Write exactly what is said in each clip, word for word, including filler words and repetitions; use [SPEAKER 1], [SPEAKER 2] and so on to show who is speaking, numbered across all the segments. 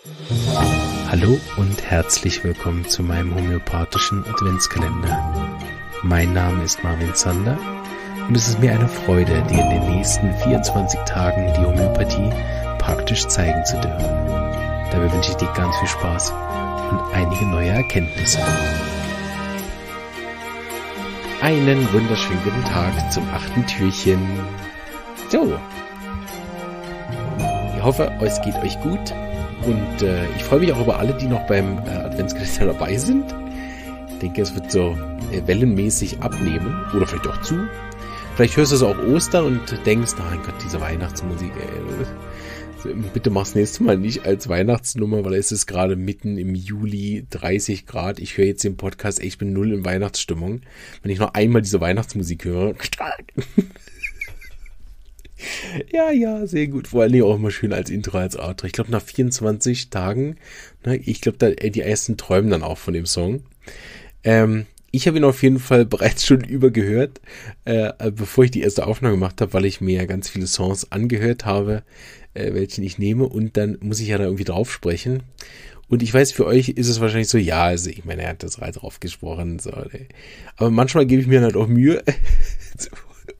[SPEAKER 1] Hallo und herzlich willkommen zu meinem homöopathischen Adventskalender. Mein Name ist Marvin Zander und es ist mir eine Freude, dir in den nächsten vierundzwanzig Tagen die Homöopathie praktisch zeigen zu dürfen. Dabei wünsche ich dir ganz viel Spaß und einige neue Erkenntnisse. Einen wunderschönen guten Tag zum achten Türchen. So, ich hoffe, es geht euch gut. Und äh, ich freue mich auch über alle, die noch beim äh, Adventskalender dabei sind. Ich denke, es wird so äh, wellenmäßig abnehmen. Oder vielleicht auch zu. Vielleicht hörst du es auch Ostern und denkst, oh mein Gott, diese Weihnachtsmusik, ey. Also, bitte mach's nächstes Mal nicht als Weihnachtsnummer, weil es ist gerade mitten im Juli, dreißig Grad. Ich höre jetzt den Podcast, ey, ich bin null in Weihnachtsstimmung. Wenn ich noch einmal diese Weihnachtsmusik höre. Ja, ja, sehr gut. Vor allem auch immer schön als Intro, als Outro. Ich glaube, nach vierundzwanzig Tagen, ne, ich glaube, da die ersten träumen dann auch von dem Song. Ähm, ich habe ihn auf jeden Fall bereits schon übergehört, äh, bevor ich die erste Aufnahme gemacht habe, weil ich mir ja ganz viele Songs angehört habe, äh, welchen ich nehme. Und dann muss ich ja da irgendwie drauf sprechen. Und ich weiß, für euch ist es wahrscheinlich so, ja, also ich meine, er hat das halt drauf gesprochen. So, ne. Aber manchmal gebe ich mir halt auch Mühe. So.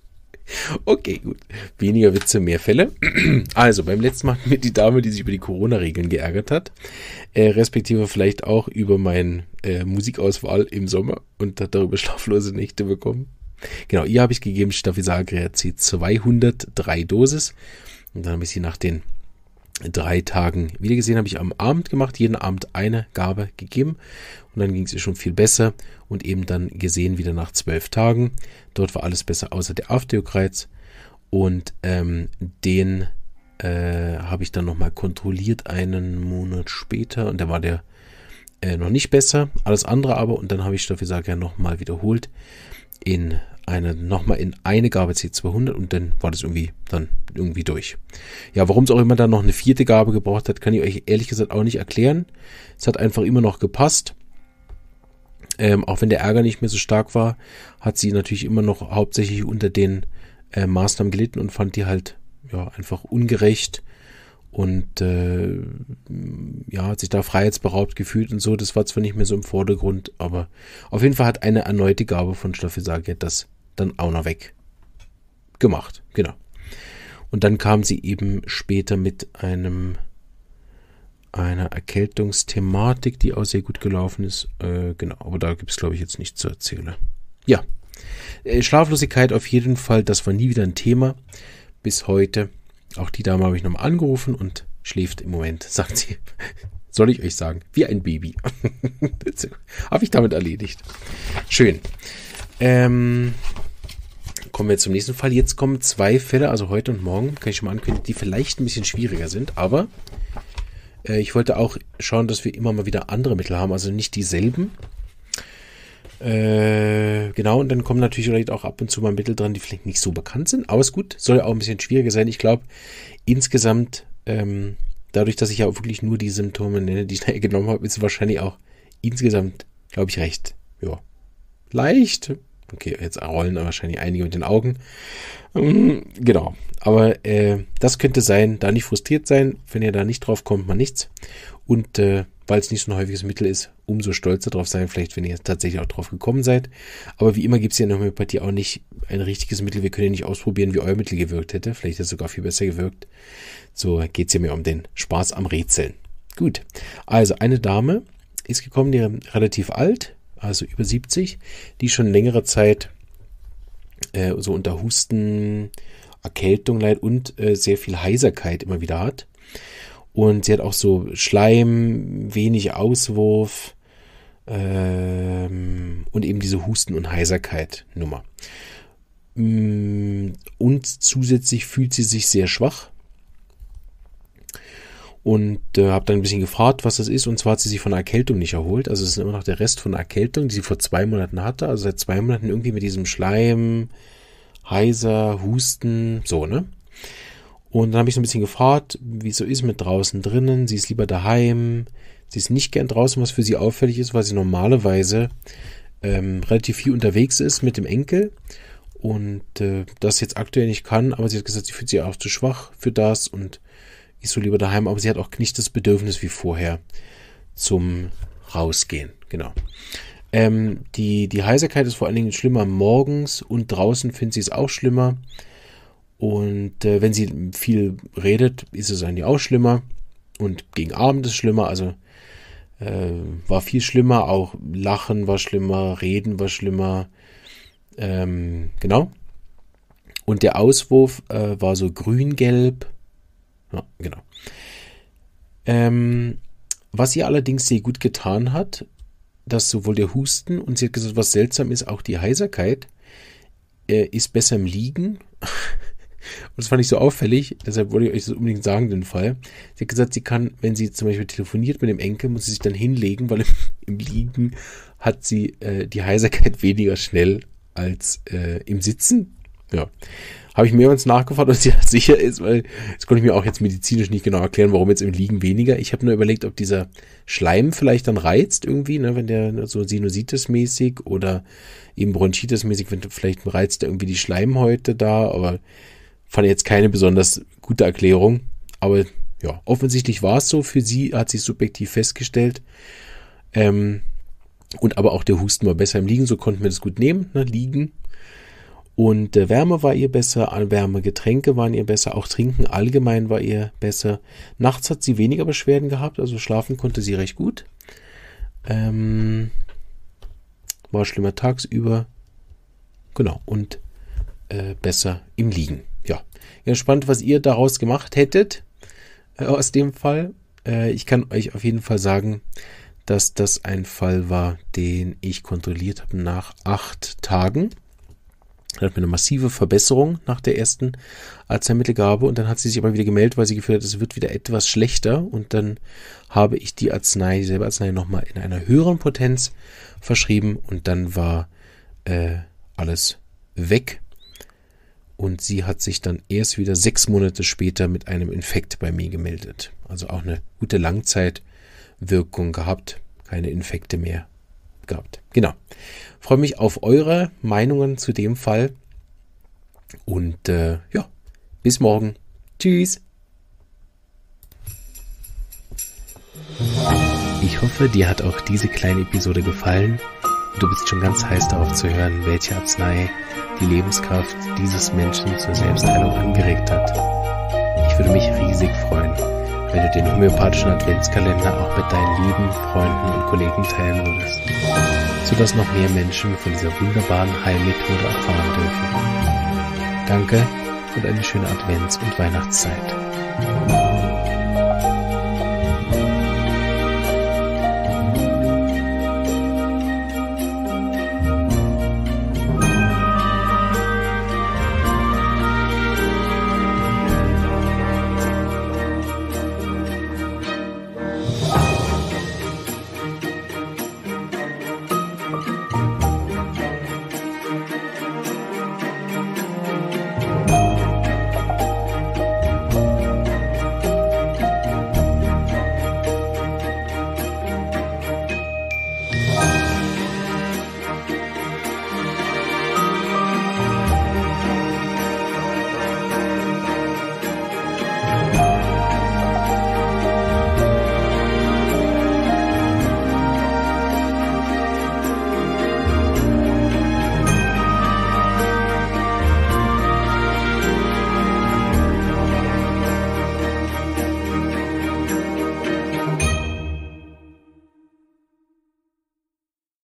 [SPEAKER 1] Okay, gut. Weniger Witze, mehr Fälle. Also, beim letzten Mal hatten wir die Dame, die sich über die Corona-Regeln geärgert hat, äh, respektive vielleicht auch über meine äh, Musikauswahl im Sommer und hat darüber schlaflose Nächte bekommen. Genau, ihr habe ich gegeben Staphysagria C zweihundertdrei Dosis und dann habe ich sie nach den drei Tagen wieder gesehen, habe ich am Abend gemacht, jeden Abend eine Gabe gegeben und dann ging es ihr schon viel besser und eben dann gesehen wieder nach zwölf Tagen. Dort war alles besser außer der Osteokreiz und ähm, den äh, habe ich dann nochmal kontrolliert einen Monat später und da war der äh, noch nicht besser, alles andere aber und dann habe ich Staphysagria nochmal wiederholt in eine, nochmal in eine Gabe C zweihundert und dann war das irgendwie dann irgendwie durch. Ja, warum es auch immer dann noch eine vierte Gabe gebraucht hat, kann ich euch ehrlich gesagt auch nicht erklären. Es hat einfach immer noch gepasst. Ähm, auch wenn der Ärger nicht mehr so stark war, hat sie natürlich immer noch hauptsächlich unter den äh, Maßnahmen gelitten und fand die halt ja einfach ungerecht und äh, ja, hat sich da freiheitsberaubt gefühlt und so. Das war zwar nicht mehr so im Vordergrund, aber auf jeden Fall hat eine erneute Gabe von Staphysagria das dann auch noch weg gemacht. Genau. Und dann kam sie eben später mit einem einer Erkältungsthematik, die auch sehr gut gelaufen ist. Äh, genau, aber da gibt es, glaube ich, jetzt nichts zu erzählen. Ja, äh, Schlaflosigkeit auf jeden Fall, das war nie wieder ein Thema bis heute. Auch die Dame habe ich nochmal angerufen und schläft im Moment, sagt sie. Soll ich euch sagen, wie ein Baby. Habe ich damit erledigt. Schön. Ähm, kommen wir zum nächsten Fall. Jetzt kommen zwei Fälle, also heute und morgen, kann ich schon mal ankündigen, die vielleicht ein bisschen schwieriger sind, aber äh, ich wollte auch schauen, dass wir immer mal wieder andere Mittel haben, also nicht dieselben. Äh, genau, und dann kommen natürlich vielleicht auch ab und zu mal Mittel dran, die vielleicht nicht so bekannt sind, aber ist gut, soll ja auch ein bisschen schwieriger sein. Ich glaube, insgesamt, ähm, dadurch, dass ich ja auch wirklich nur die Symptome nenne, die ich da genommen habe, ist es wahrscheinlich auch insgesamt, glaube ich, recht, ja, leicht. Okay, jetzt rollen wahrscheinlich einige mit den Augen. Ähm, genau, aber äh, das könnte sein, da nicht frustriert sein, wenn ihr da nicht drauf kommt, mal nichts. Und äh, weil es nicht so ein häufiges Mittel ist, umso stolzer drauf sein, vielleicht wenn ihr tatsächlich auch drauf gekommen seid. Aber wie immer gibt es ja in der Homöopathie auch nicht ein richtiges Mittel. Wir können ja nicht ausprobieren, wie euer Mittel gewirkt hätte. Vielleicht hat es sogar viel besser gewirkt. So geht es ja mehr um den Spaß am Rätseln. Gut, also eine Dame ist gekommen, die relativ alt, also über siebzig, die schon längere Zeit äh, so unter Husten, Erkältung leidet und äh, sehr viel Heiserkeit immer wieder hat. Und sie hat auch so Schleim, wenig Auswurf ähm, und eben diese Husten- und Heiserkeit-Nummer. Und zusätzlich fühlt sie sich sehr schwach. Und äh, habe dann ein bisschen gefragt, was das ist. Und zwar hat sie sich von der Erkältung nicht erholt. Also es ist immer noch der Rest von der Erkältung, die sie vor zwei Monaten hatte. Also seit zwei Monaten irgendwie mit diesem Schleim, Heiser, Husten, so, ne? Und dann habe ich so ein bisschen gefragt, wie es so ist mit draußen drinnen. Sie ist lieber daheim. Sie ist nicht gern draußen, was für sie auffällig ist, weil sie normalerweise ähm, relativ viel unterwegs ist mit dem Enkel. Und äh, das jetzt aktuell nicht kann. Aber sie hat gesagt, sie fühlt sich auch zu schwach für das. Und ist so lieber daheim, aber sie hat auch nicht das Bedürfnis wie vorher zum Rausgehen. Genau. Ähm, die, die Heiserkeit ist vor allen Dingen schlimmer morgens und draußen findet sie es auch schlimmer. Und äh, wenn sie viel redet, ist es eigentlich auch schlimmer. Und gegen Abend ist es schlimmer, also äh, war viel schlimmer. Auch Lachen war schlimmer, Reden war schlimmer. Ähm, genau. Und der Auswurf äh, war so grün-gelb. Ja, genau. Ähm, was ihr allerdings sehr gut getan hat, dass sowohl der Husten und sie hat gesagt, was seltsam ist, auch die Heiserkeit äh, ist besser im Liegen. Und das fand ich so auffällig, deshalb wollte ich euch das unbedingt sagen, den Fall. Sie hat gesagt, sie kann, wenn sie zum Beispiel telefoniert mit dem Enkel, muss sie sich dann hinlegen, weil im, im Liegen hat sie äh, die Heiserkeit weniger schnell als äh, im Sitzen. Ja, habe ich mehrmals nachgefragt, ob sie sicher ist, weil das konnte ich mir auch jetzt medizinisch nicht genau erklären, warum jetzt im Liegen weniger. Ich habe nur überlegt, ob dieser Schleim vielleicht dann reizt irgendwie, ne, wenn der so Sinusitis-mäßig oder eben Bronchitis-mäßig, wenn vielleicht reizt der irgendwie die Schleimhäute da, aber fand ich jetzt keine besonders gute Erklärung. Aber ja, offensichtlich war es so. Für sie hat sie subjektiv festgestellt. Ähm, und aber auch der Husten war besser im Liegen, so konnten wir das gut nehmen, ne, liegen. Und äh, Wärme war ihr besser, wärme Getränke waren ihr besser, auch Trinken allgemein war ihr besser. Nachts hat sie weniger Beschwerden gehabt, also schlafen konnte sie recht gut. Ähm, war schlimmer tagsüber. Genau, und äh, besser im Liegen. Ja, ja, spannend, was ihr daraus gemacht hättet äh, aus dem Fall. Äh, ich kann euch auf jeden Fall sagen, dass das ein Fall war, den ich kontrolliert habe nach acht Tagen. Da hat mir eine massive Verbesserung nach der ersten Arzneimittelgabe und dann hat sie sich aber wieder gemeldet, weil sie gefühlt hat, es wird wieder etwas schlechter und dann habe ich die Arznei, dieselbe Arznei nochmal in einer höheren Potenz verschrieben und dann war äh, alles weg und sie hat sich dann erst wieder sechs Monate später mit einem Infekt bei mir gemeldet. Also auch eine gute Langzeitwirkung gehabt, keine Infekte mehr gehabt. Genau. Freue mich auf eure Meinungen zu dem Fall. Und äh, ja, bis morgen. Tschüss. Ich hoffe, dir hat auch diese kleine Episode gefallen. Du bist schon ganz heiß darauf zu hören, welche Arznei die Lebenskraft dieses Menschen zur Selbstheilung angeregt hat. Ich würde mich riesig freuen, wenn du den homöopathischen Adventskalender auch mit deinen lieben Freunden und Kollegen teilen würdest, sodass noch mehr Menschen von dieser wunderbaren Heilmethode erfahren dürfen. Danke und eine schöne Advents- und Weihnachtszeit.